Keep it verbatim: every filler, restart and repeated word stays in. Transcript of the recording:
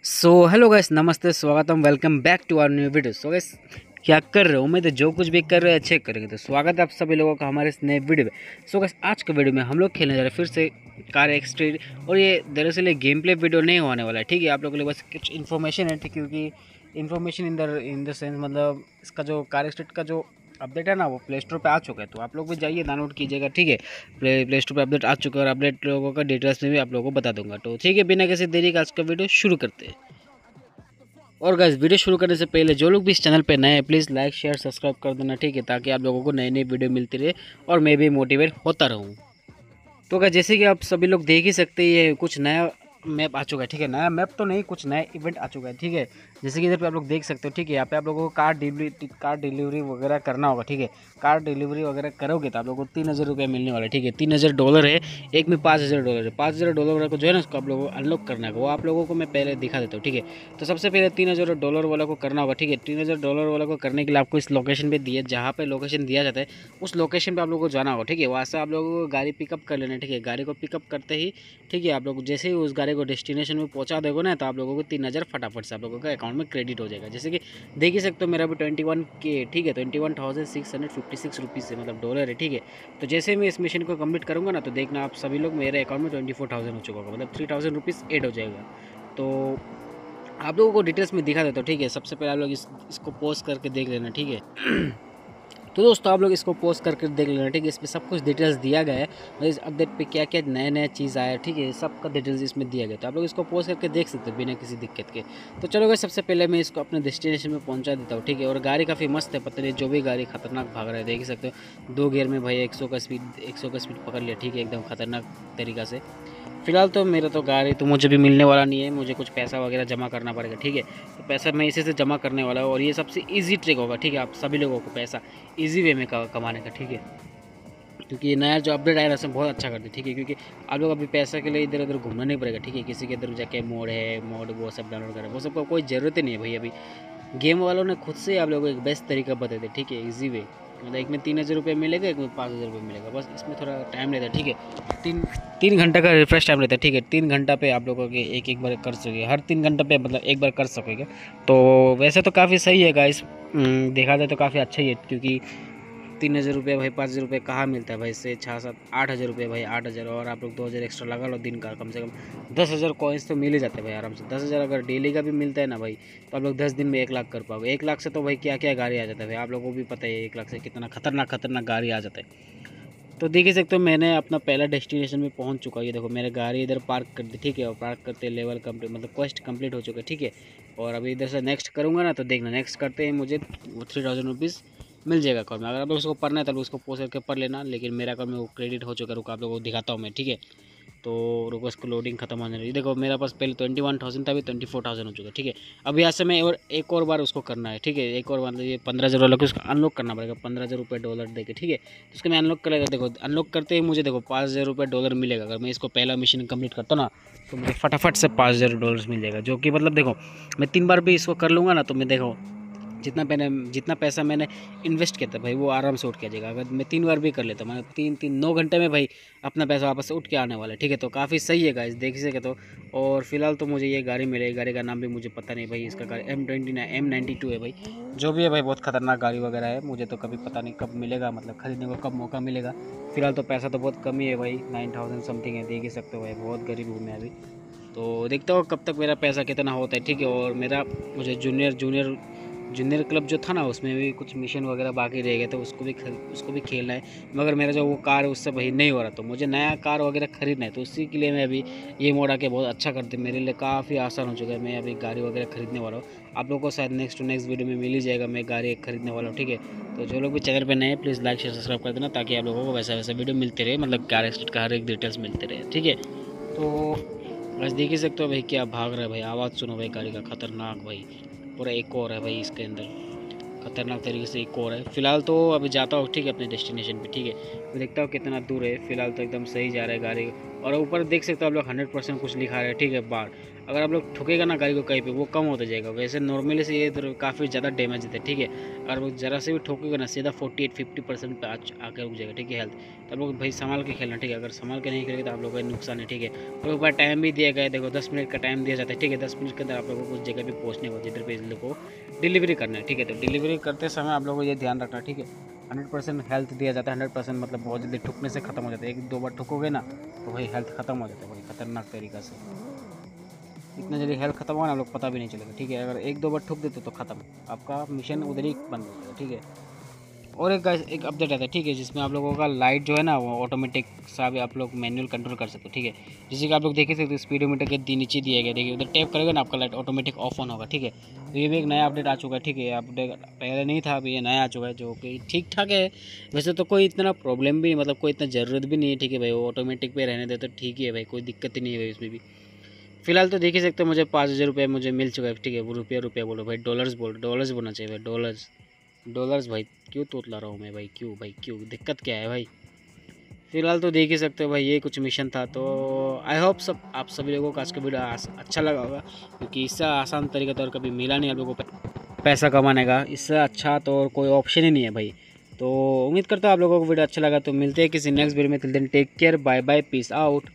So hello guys, नमस्ते, स्वागतम, welcome back to our new video. So guys, क्या कर रहे हो? उम्मीद है जो कुछ भी कर रहे हैं अच्छे करेंगे। तो स्वागत है आप सभी लोगों का हमारे इस नए वीडियो में। सो गाइस, आज के वीडियो में हम लोग खेलने जा रहे हैं फिर से कार एक्सट्रीट। और ये दरअसल ये गेम प्ले वीडियो नहीं होने वाला है, ठीक है। आप लोगों के लिए बस कुछ इन्फॉर्मेशन है, ठीक, क्योंकि information in the in the sense मतलब इसका जो कार एक्सट्रीट का जो अपडेट है ना, वो प्ले स्टोर पे आ चुका है। तो आप लोग भी जाइए, डाउनलोड कीजिएगा, ठीक है। प्ले प्ले स्टोर पे अपडेट आ चुका है और अपडेट लोगों का डिटेल्स में भी आप लोगों को बता दूंगा। तो ठीक है, बिना किसी देरी का आज का वीडियो शुरू करते हैं। और गाइस, वीडियो शुरू करने से पहले जो लोग भी इस चैनल पे नए हैं, प्लीज़ लाइक शेयर सब्सक्राइब कर देना, ठीक है, ताकि आप लोगों को नई नई वीडियो मिलती रहे और मैं भी मोटिवेट होता रहूँ। तो गाइस, जैसे कि आप सभी लोग देख ही सकते हैं, ये कुछ नया मैप आ चुका है, ठीक है। नया मैप तो नहीं, कुछ नया इवेंट आ चुका है, ठीक है। जैसे कि इधर पे आप लोग देख सकते हो, ठीक है। यहाँ पे आप लोगों को कार डिलीवरी कार डिलीवरी वगैरह करना होगा, ठीक है। कार डिलीवरी वगैरह करोगे तो आप लोगों को तीन हज़ार रुपये मिलने वाला है, ठीक है। तीन हज़ार डॉलर है, एक में पाँच हज़ार डॉलर है। पाँच हज़ार डॉलर वाला को जो है ना, उसको आप लोगों को अनलॉक करना है। वो आप लोगों को मैं पहले दिखा देता हूँ, ठीक है। तो सबसे पहले तीन हज़ार डॉलर वाला को करना होगा, ठीक है। तीन हज़ार डॉलर वाला को करने के लिए आपको इस लोकेशन पे दिए, जहाँ पे लोकेशन दिया जाता है उस लोकेशन पे आप लोगों को जाना होगा, ठीक है। वहाँ से आप लोगों को गाड़ी पिकअप कर लेना है, ठीक है। गाड़ी को पिकअप करते ही, ठीक है, आप लोग जैसे ही उस गाड़ी को डेस्टिनेशन में पहुँचा दोगे ना, तो आप लोगों को तीन हज़ार फटाफट से आप लोगों का अकाउंट में क्रेडिट हो जाएगा। जैसे कि देख ही सकते हो, मेरा भी ट्वेंटी वन के, ठीक है, twenty one thousand six hundred fifty six rupees से मतलब डॉलर है, ठीक है। तो जैसे मैं इस मिशन को कंप्लीट करूँगा ना, तो देखना आप सभी लोग, मेरे अकाउंट में ट्वेंटी फोर थाउजेंड हो चुका होगा, मतलब थ्री थाउजेंड रुपीज़ एड हो जाएगा। तो आप लोगों को डिटेल्स में दिखा देता हूँ, ठीक है। सबसे पहले आप लोग इस इसको पोस्ट करके देख लेना, ठीक है। तो दोस्तों, आप लोग इसको पोस्ट करके देख लेना, ठीक है। इसमें सब कुछ डिटेल्स दिया गया है, इस अपडेट पे क्या क्या नया नया चीज़ आया है, ठीक है। सबका डिटेल्स इसमें दिया गया, तो आप लोग इसको पोस्ट करके देख सकते हो बिना किसी दिक्कत के। तो चलो गाइस, सबसे पहले मैं इसको अपने डेस्टिनेशन में पहुंचा देता हूँ, ठीक है। और गाड़ी काफ़ी मस्त है, पता नहीं जो भी गाड़ी खतरनाक भाग रहा है, देख ही सकते हो। दो गियर में भाई एक सौ का स्पीड एक सौ का स्पीड पकड़ लिया, ठीक है, एकदम खतरनाक तरीका से। फिलहाल तो मेरा तो गाड़ी तो मुझे भी मिलने वाला नहीं है, मुझे कुछ पैसा वगैरह जमा करना पड़ेगा, ठीक है। तो पैसा मैं इसी से जमा करने वाला हूँ और ये सबसे इजी ट्रिक होगा, ठीक है। आप सभी लोगों को पैसा इजी वे में कमाने का, ठीक है। क्योंकि ये नया जो अपडेट आया है उसमें बहुत अच्छा करते, ठीक है। क्योंकि आप लोग अभी पैसा के लिए इधर उधर घूमना नहीं पड़ेगा, ठीक है। किसी के इधर जाके मोड है, मोड वो सब डाउनलोड करें, वो सबका कोई ज़रूरत ही नहीं है भाई। अभी गेम वालों ने खुद से आप लोगों को एक बेस्ट तरीका बता दिया, ठीक है, इजी वे। मतलब एक में तीन हज़ार रुपये मिलेगा, एक में पाँच हज़ार रुपये मिलेगा, बस इसमें थोड़ा टाइम लेता है, ठीक है। तीन तीन घंटा का रिफ्रेश टाइम रहता है, ठीक है। तीन घंटा पे आप लोगों के एक एक बार कर सकोगे, हर तीन घंटा पे मतलब एक बार कर सकोगे। तो वैसे तो काफ़ी सही है गाइस, देखा जाए तो काफ़ी अच्छा ही है। क्योंकि तीन हज़ार रुपये भाई, पाँच हज़ार रुपये कहाँ मिलता है भाई, इससे छः सात आठ हज़ार रुपये भाई, आठ हज़ार और आप लोग दो हज़ार एक्स्ट्रा लगा लो दिन का, कम से कम दस हज़ार कॉइन्स तो मिल ही जाते हैं भाई आराम से। दस हज़ार अगर डेली का भी मिलता है ना भाई, तो आप लोग दस दिन में एक लाख कर पाओगे। एक लाख से तो भाई क्या क्या गाड़ी आ जाता है भाई, आप लोगों को भी पता है एक लाख से कितना खतरनाक खतरनाक गाड़ी आ जाता है। तो देख ही सकते हो, मैंने अपना पहला डेस्टिनेशन में पहुंच चुका है। ये देखो, मेरे गाड़ी इधर पार्क कर दी, ठीक है। और पार्क करते लेवल कंप्लीट, मतलब क्वेस्ट कंप्लीट हो चुका है, ठीक है। और अभी इधर से नेक्स्ट करूँगा ना, तो देखना नेक्स्ट करते ही मुझे थ्री थाउजेंड रुपीज़ मिल जाएगा अकाउंट में। अगर आप लोग उसको पढ़ना है तो उसको पोस्ट करके पढ़ लेना, लेकिन मेरा अकाउंट में वो क्रेडिट हो चुका है। रुको आप लोगों को दिखाता हूँ मैं, ठीक है। तो रुको, इसको लोडिंग खत्म होने लगी। देखो, मेरा पास पहले ट्वेंटी वन थाउजेंड था, अभी ट्वेंटी फोर थाउजेंड हो चुका है, ठीक है। अभी यहाँ से मैं और एक और बार उसको करना है, ठीक है। एक और मतलब ये पंद्रह हज़ार वाला को उसको अनलॉक करना पड़ेगा, पंद्रह हज़ार रुपये डॉलर दे के, ठीक है। तो उसको मैं अनलॉक करेगा, देखो अनलॉक करते ही मुझे देखो पाँच हज़ार रुपये डॉलर मिलेगा। अगर मैं इसको पहला मिशन कंप्लीट करता हूँ ना, तो मुझे फटाफट से पाँच हज़ार डॉलर मिल जाएगा। जो कि मतलब देखो, मैं तीन बार भी इसको कर लूँगा ना, तो मैं देखो जितना मैंने जितना पैसा मैंने इन्वेस्ट किया था भाई, वो आराम से उठ के आ जाएगा। अगर मैं तीन बार भी कर लेता, मैं तीन तीन नौ घंटे में भाई अपना पैसा वापस से उठ के आने वाला है, ठीक है। तो काफ़ी सही है गाइस, देख सके तो। और फिलहाल तो मुझे ये गाड़ी मिलेगी, गाड़ी का नाम भी मुझे पता नहीं भाई। इसका गाड़ी M twenty nine M ninety two है भाई, जो भी है भाई, बहुत खतरनाक गाड़ी वगैरह है। मुझे तो कभी पता नहीं कब मिलेगा, मतलब खरीदने को कब मौका मिलेगा। फिलहाल तो पैसा तो बहुत कम ही है भाई, नाइन थाउजेंड समथिंग है, देख ही सकते हो भाई, बहुत गरीब हूँ मैं अभी। तो देखता हूँ कब तक मेरा पैसा कितना होता है, ठीक है। और मेरा मुझे जूनियर जूनियर जूनियर क्लब जो था ना, उसमें भी कुछ मिशन वगैरह बाकी रह गए थे, उसको भी उसको भी खेलना है। मगर मेरा जो वो कार है उससे भाई नहीं हो रहा, तो मुझे नया कार वगैरह खरीदना है। तो उसी के लिए मैं अभी ये मोड आके बहुत अच्छा करते, मेरे लिए काफ़ी आसान हो चुका है। मैं अभी गाड़ी वगैरह खरीदने वाला हूँ। आप लोगों को शायद नेक्स्ट टू नेक्स्ट वीडियो में मिल ही जाएगा, मैं गाड़ी खरीदने वाला हूँ, ठीक है। तो जो लोग भी चैनल पर नए हैं, प्लीज़ लाइक शेयर सब्सक्राइब कर देना, ताकि आप लोगों को वैसा वैसा वीडियो मिलते रहे, मतलब कार एक्सीडेंट का हर एक डिटेल्स मिलते रहे, ठीक है। तो बस देख ही सकते हो भाई, क्या भाग रहा है भाई, आवाज़ सुनो भाई गाड़ी का, खतरनाक भाई। पूरा एक और है भाई इसके अंदर, खतरनाक तरीके से एक और है। फिलहाल तो अभी जाता हूँ, ठीक है, अपने डेस्टिनेशन पे, ठीक है। मैं देखता हूँ कितना दूर है। फिलहाल तो एकदम सही जा रहा है गाड़ी। और ऊपर देख सकते हो आप लोग, हंड्रेड परसेंट कुछ लिखा है, ठीक है, बाढ़। अगर आप लोग ठोकेगा ना गाड़ी को कहीं पे, वो कम होता जाएगा। वैसे नॉर्मली से ये इधर काफ़ी ज़्यादा डैमेज देता है, ठीक है। अगर वो ज़रा से भी ठोकेगा ना सीधा फोर्टी एट फिफ्टी परसेंट पे आकर रुक जाएगा, ठीक है हेल्थ। तो आप लोग भाई संभाल के खेलना, ठीक है। अगर संभाल के नहीं खेलेंगे तो आप लोगों का नुकसान है, ठीक है। और ऊपर टाइम भी दिया गया है, देखो दस मिनट का टाइम दिया जाता है, ठीक है। दस मिनट के अंदर आप लोगों को उस जगह पे पहुँचने को, जिधर पे इस लोग को डिलीवरी करना है, ठीक है। तो डिलीवरी करते समय आप लोगों को ये ध्यान रखना, ठीक है। हंड्रेड परसेंट हेल्थ दिया जाता है, हंड्रेड परसेंट मतलब बहुत जल्दी ठुकने से खत्म हो जाता है। एक दो बार ठुकोगे ना तो भाई हेल्थ खत्म हो जाता है, भाई खतरनाक तरीका से। इतना जल्दी हेल्थ खत्म होगा ना, आप लोग पता भी नहीं चलेगा, ठीक है। अगर एक दो बार ठुक देते तो खत्म, आपका मिशन उधर ही बंद हो जाएगा, ठीक है। और एक guys, एक अपडेट आता है, ठीक है, जिसमें आप लोगों का लाइट जो है ना वो ऑटोमेटिक सा भी आप लोग मैनुअल कंट्रोल कर सकते हो, ठीक है। जैसे कि आप लोग देखे सकते हो स्पीडोमीटर के दी नीचे दिया गया, देखिए उधर टैप करेगा ना आपका लाइट ऑटोमेटिक ऑफ ऑन होगा, ठीक है। तो ये भी एक नया अपडेट आ चुका है, ठीक है। अपडेट पहले नहीं था, अभी ये नया आ चुका है, जो कि ठीक ठाक है। वैसे तो कोई इतना प्रॉब्लम भी नहीं, मतलब कोई इतना ज़रूरत भी नहीं है, ठीक है भाई। वो ऑटोमेटिक पे रहने दे तो ठीक ही है भाई, कोई दिक्कत ही नहीं है भाई उसमें भी। फिलहाल तो देख ही सकते हो मुझे पाँच हज़ार रुपये मुझे मिल चुका है, ठीक है। वो रुपया रुपया बोलो भाई, डॉलर्स बोल, डॉलर्स बोलना चाहिए भाई, डॉलर्स डॉलर्स भाई। क्यों तोतला रहा हूँ मैं भाई, क्यों भाई क्यों, दिक्कत क्या है भाई। फिलहाल तो देख ही सकते हो भाई, ये कुछ मिशन था। तो आई होप सब आप सभी लोगों को आज का वीडियो अच्छा लगा होगा, क्योंकि इससे आसान तरीका तो और कभी मिला नहीं आप लोगों को पैसा कमाने का। इससे अच्छा तो और कोई ऑप्शन ही नहीं है भाई। तो उम्मीद करता हूँ आप लोगों को वीडियो अच्छा लगा। तो मिलते हैं किसी नेक्स्ट वीडियो में, till then take care, bye bye, peace out.